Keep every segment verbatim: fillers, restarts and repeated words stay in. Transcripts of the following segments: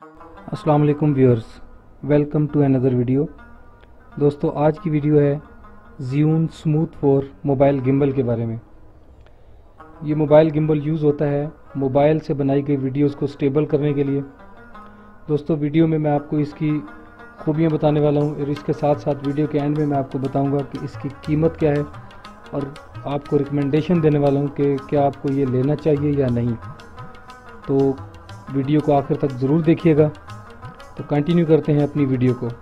अस्सलाम वालेकुम viewers, welcome to another video. दोस्तों, आज की वीडियो है Zhiyun smooth four mobile gimbal के बारे में। ये मोबाइल गिम्बल यूज़ होता है मोबाइल से बनाई गई वीडियोस को स्टेबल करने के लिए। दोस्तों, वीडियो में मैं आपको इसकी खूबियाँ बताने वाला हूँ और इसके साथ साथ वीडियो के एंड में मैं आपको बताऊँगा कि इसकी कीमत क्या है और आपको रिकमेंडेशन देने वाला हूँ कि क्या आपको ये लेना चाहिए या नहीं। तो वीडियो को आखिर तक ज़रूर देखिएगा। तो कंटिन्यू करते हैं अपनी वीडियो को।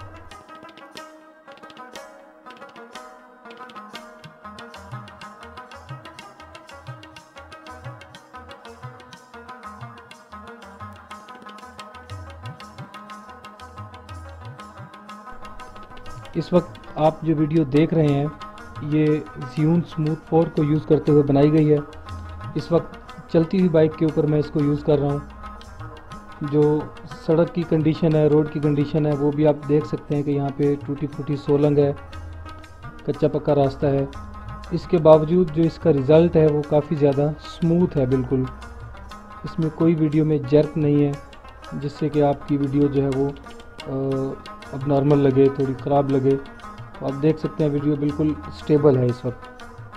इस वक्त आप जो वीडियो देख रहे हैं ये ज़ियून स्मूथ फोर को यूज़ करते हुए बनाई गई है। इस वक्त चलती हुई बाइक के ऊपर मैं इसको यूज़ कर रहा हूँ। जो सड़क की कंडीशन है, रोड की कंडीशन है, वो भी आप देख सकते हैं कि यहाँ पे टूटी फूटी सोलंग है, कच्चा पक्का रास्ता है। इसके बावजूद जो इसका रिज़ल्ट है वो काफ़ी ज़्यादा स्मूथ है। बिल्कुल इसमें कोई वीडियो में जर्क नहीं है जिससे कि आपकी वीडियो जो है वो अब नॉर्मल लगे, थोड़ी ख़राब लगे। तो आप देख सकते हैं वीडियो बिल्कुल स्टेबल है इस वक्त।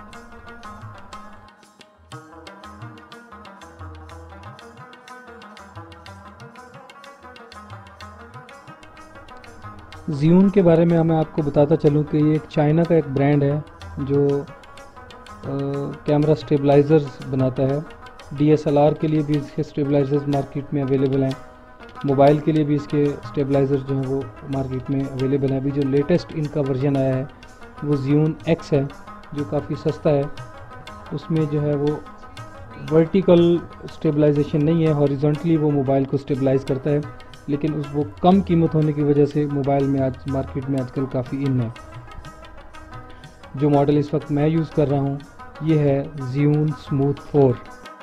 ज़ियून के बारे में मैं आपको बताता चलूं कि ये एक चाइना का एक ब्रांड है जो कैमरा स्टेबलाइज़र्स बनाता है। डीएसएलआर के लिए भी इसके स्टेबलाइज़र्स मार्केट में अवेलेबल हैं, मोबाइल के लिए भी इसके स्टेबलाइज़र जो हैं वो मार्केट में अवेलेबल हैं। अभी जो लेटेस्ट इनका वर्जन आया है वो ज़ियून एक्स है जो काफ़ी सस्ता है। उसमें जो है वो वर्टिकल स्टेबलाइजेशन नहीं है, हॉरिजॉन्टली वो मोबाइल को स्टेबलाइज करता है, लेकिन उस वो कम कीमत होने की वजह से मोबाइल में आज मार्केट में आजकल काफ़ी इन है। जो मॉडल इस वक्त मैं यूज़ कर रहा हूँ ये है ज़ियून स्मूथ फोर।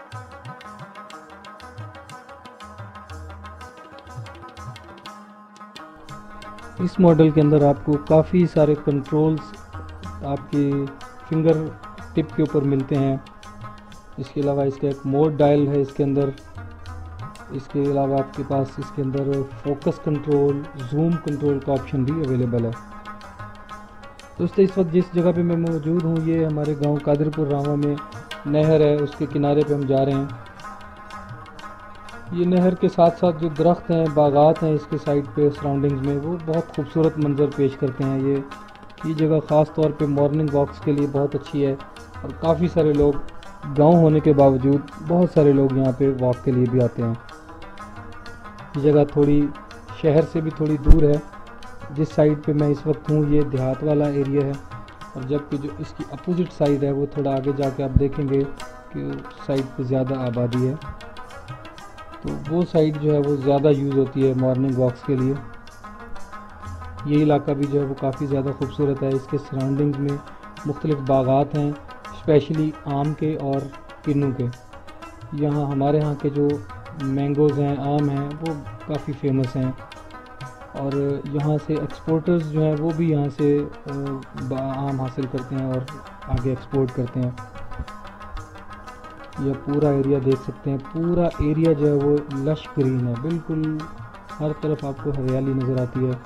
इस मॉडल के अंदर आपको काफ़ी सारे कंट्रोल्स आपके फिंगर टिप के ऊपर मिलते हैं। इसके अलावा इसका एक मोड डायल है इसके अंदर। इसके अलावा आपके पास इसके अंदर फोकस कंट्रोल, जूम कंट्रोल का ऑप्शन भी अवेलेबल है। दोस्तों, इस वक्त जिस जगह पे मैं मौजूद हूँ ये हमारे गांव कादरपुर रावा में नहर है, उसके किनारे पे हम जा रहे हैं। ये नहर के साथ साथ जो दरख्त हैं, बागात हैं इसके साइड पे सराउंडिंग्स में, वो बहुत खूबसूरत मंजर पेश करते हैं। ये ये जगह ख़ास तौर पे मॉर्निंग वॉक्स के लिए बहुत अच्छी है और काफ़ी सारे लोग, गांव होने के बावजूद बहुत सारे लोग यहाँ पे वॉक के लिए भी आते हैं। ये जगह थोड़ी शहर से भी थोड़ी दूर है। जिस साइड पे मैं इस वक्त हूँ ये देहात वाला एरिया है और जबकि जो इसकी अपोजिट साइड है वो थोड़ा आगे जाके आप देखेंगे कि साइड पे ज़्यादा आबादी है। तो वो साइड जो है वो ज़्यादा यूज़ होती है मॉर्निंग वॉक्स के लिए। ये इलाका भी जो है वो काफ़ी ज़्यादा खूबसूरत है। इसके सराउंडिंग्स में मुख्तलिफ़ बागात हैं, स्पेशली आम के और किन्नू के। यहाँ हमारे यहाँ के जो मैंगोज़ हैं, आम हैं, वो काफ़ी फेमस हैं और यहाँ से एक्सपोर्टर्स जो हैं वो भी यहाँ से आम हासिल करते हैं और आगे एक्सपोर्ट करते हैं। यह पूरा एरिया देख सकते हैं, पूरा एरिया जो है वो लश ग्रीन है, बिल्कुल हर तरफ आपको हरियाली नज़र आती है।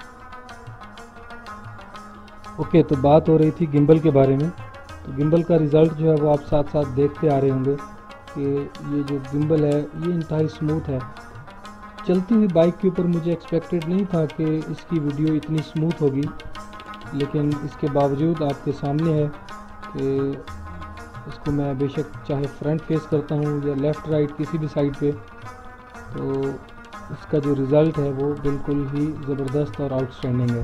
ओके, तो बात हो रही थी गिम्बल के बारे में। तो गिम्बल का रिज़ल्ट जो है वो आप साथ साथ देखते आ रहे होंगे कि ये जो गिम्बल है ये इंतहाई स्मूथ है। चलती हुई बाइक के ऊपर मुझे एक्सपेक्टेड नहीं था कि इसकी वीडियो इतनी स्मूथ होगी, लेकिन इसके बावजूद आपके सामने है कि इसको मैं बेशक चाहे फ्रंट फेस करता हूँ या लेफ़्ट राइट किसी भी साइड पे, तो इसका जो रिज़ल्ट है वो बिल्कुल ही ज़बरदस्त और आउटस्टैंडिंग है।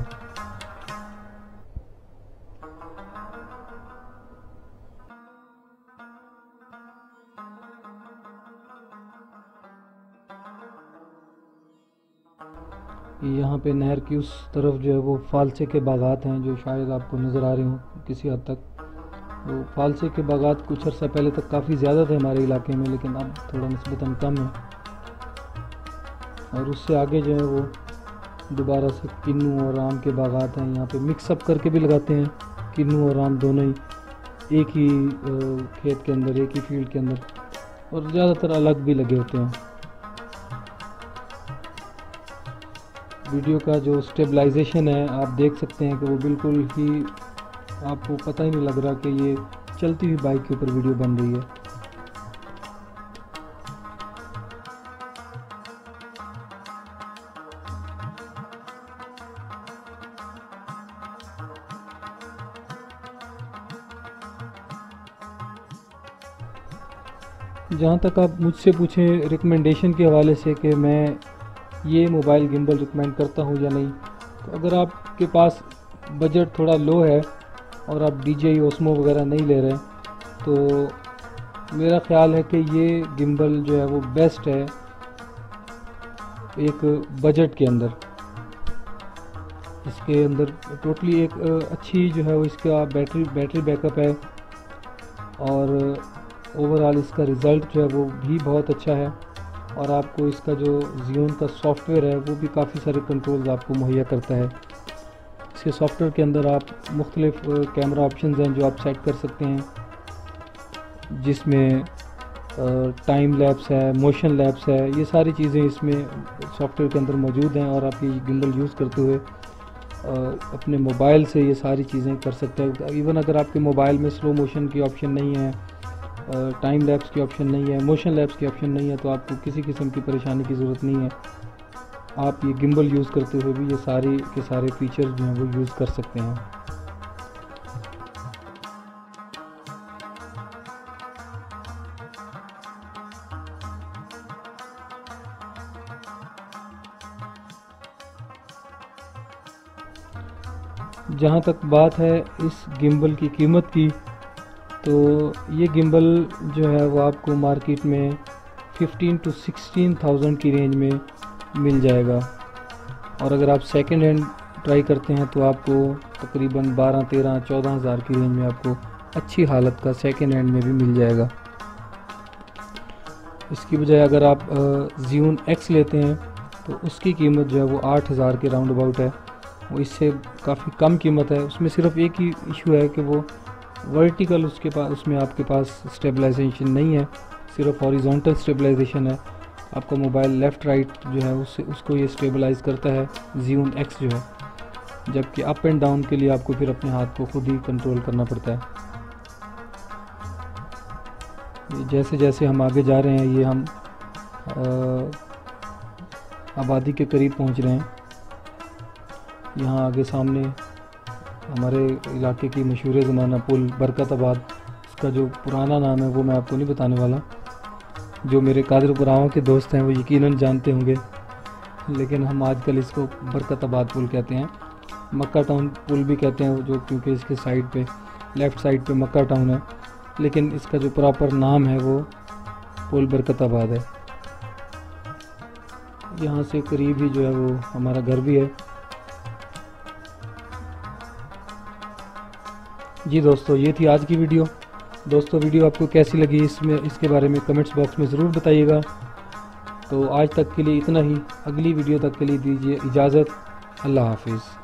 यहाँ पे नहर की उस तरफ जो है वो फालसे के बागात हैं जो शायद आपको नज़र आ रहे हों किसी हद तक। वो फालसे के बागात कुछ अर्सा पहले तक काफ़ी ज़्यादा थे हमारे इलाके में, लेकिन अब थोड़ा निस्बतन कम है। और उससे आगे जो है वो दोबारा से किन्नू और आम के बागात हैं। यहाँ पे मिक्सअप करके भी लगाते हैं, किन्नू और आम दोनों ही एक ही खेत के अंदर, एक ही फील्ड के अंदर, और ज़्यादातर अलग भी लगे होते हैं। वीडियो का जो स्टेबलाइजेशन है आप देख सकते हैं कि वो बिल्कुल ही आपको पता ही नहीं लग रहा कि ये चलती हुई बाइक के ऊपर वीडियो बन रही है। जहाँ तक आप मुझसे पूछें रिकमेंडेशन के हवाले से कि मैं ये मोबाइल गिम्बल रिकमेंड करता हूँ या नहीं, तो अगर आपके पास बजट थोड़ा लो है और आप डी जे आई ओस्मो वगैरह नहीं ले रहे तो मेरा ख्याल है कि ये गिम्बल जो है वो बेस्ट है एक बजट के अंदर। इसके अंदर टोटली एक अच्छी जो है वो इसका बैटरी बैटरी बैकअप है और ओवरऑल इसका रिज़ल्ट जो है वो भी बहुत अच्छा है और आपको इसका जो ज़ियोन का सॉफ्टवेयर है वो भी काफ़ी सारे कंट्रोल्स आपको मुहैया करता है। इसके सॉफ्टवेयर के अंदर आप मुख्तलिफ कैमरा ऑप्शंस हैं जो आप सेट कर सकते हैं, जिसमें टाइम लैप्स है, मोशन लैप्स है, ये सारी चीज़ें इसमें सॉफ्टवेयर के अंदर मौजूद हैं और आप ये गिम्बल यूज़ करते हुए अपने मोबाइल से ये सारी चीज़ें कर सकते हैं। इवन अगर आपके मोबाइल में स्लो मोशन की ऑप्शन नहीं है, टाइम लैप्स की ऑप्शन नहीं है, मोशन लैप्स की ऑप्शन नहीं है, तो आपको किसी किस्म की परेशानी की ज़रूरत नहीं है। आप ये गिम्बल यूज़ करते हुए भी ये सारे के सारे फीचर्स जो हैं वो यूज़ कर सकते हैं। जहाँ तक बात है इस गिम्बल की कीमत की, तो ये गिम्बल जो है वो आपको मार्केट में फिफ्टीन टू सिक्सटीन थाउजेंड की रेंज में मिल जाएगा और अगर आप सेकंड हैंड ट्राई करते हैं तो आपको तकरीबन बारह तेरह चौदह हज़ार की रेंज में आपको अच्छी हालत का सेकंड हैंड में भी मिल जाएगा। इसकी बजाय अगर आप ज़ियोन एक्स लेते हैं तो उसकी कीमत जो है वो आठ हज़ार के राउंड अबाउट है, वो इससे काफ़ी कम कीमत है। उसमें सिर्फ एक ही इशू है कि वो वर्टिकल उसके पास उसमें आपके पास स्टेबलाइजेशन नहीं है, सिर्फ हॉरिजॉन्टल स्टेबलाइजेशन है। आपका मोबाइल लेफ़्ट राइट जो है उससे उसको ये स्टेबलाइज करता है ज़ियोन एक्स जो है, जबकि अप एंड डाउन के लिए आपको फिर अपने हाथ को खुद ही कंट्रोल करना पड़ता है। जैसे जैसे हम आगे जा रहे हैं ये हम आबादी के करीब पहुंच रहे हैं। यहाँ आगे सामने हमारे इलाके की मशहूर ज़माना पुल बरकताबाद, इसका जो पुराना नाम है वो मैं आपको नहीं बताने वाला, जो मेरे कादरपुराओं के दोस्त हैं वो यकीनन जानते होंगे, लेकिन हम आजकल इसको बरकताबाद पुल कहते हैं। मक्का टाउन पुल भी कहते हैं जो, क्योंकि इसके साइड पे लेफ़्ट साइड पे मक्का टाउन है, लेकिन इसका जो प्रॉपर नाम है वो पुल बरकताबाद है। यहाँ से करीब ही जो है वो हमारा घर भी है। जी दोस्तों, ये थी आज की वीडियो। दोस्तों वीडियो आपको कैसी लगी इसमें इसके बारे में कमेंट्स बॉक्स में ज़रूर बताइएगा। तो आज तक के लिए इतना ही, अगली वीडियो तक के लिए दीजिए इजाज़त। अल्लाह हाफिज़।